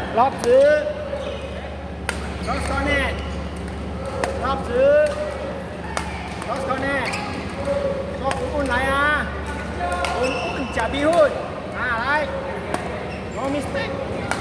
รอบซื้อรอบซ้อนแน่รอบซื้อรอบซ้อนแน่รอบอุ่นไรอ่ะอุ่นจะบีหุ่นอะไร no mistake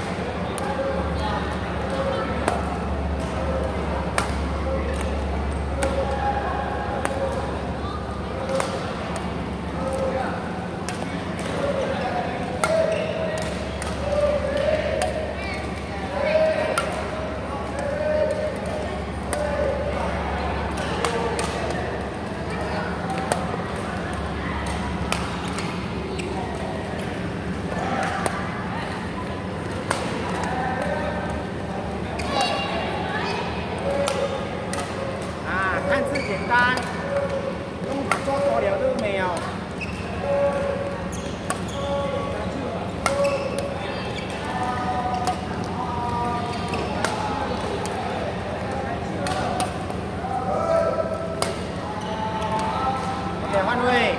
看似简单，用做多了都没有。OK， 换位。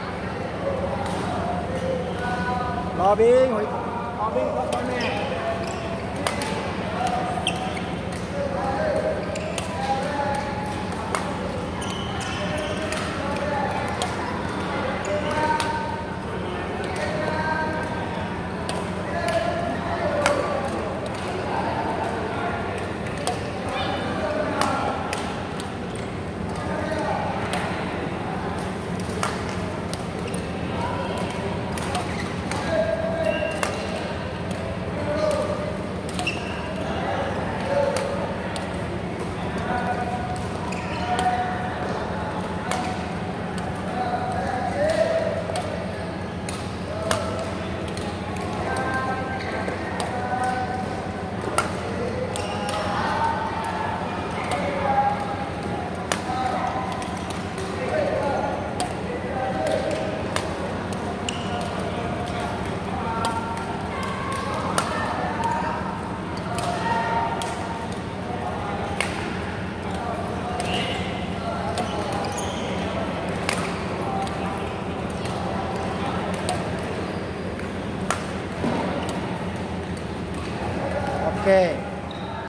老兵回，老兵到外面。OK。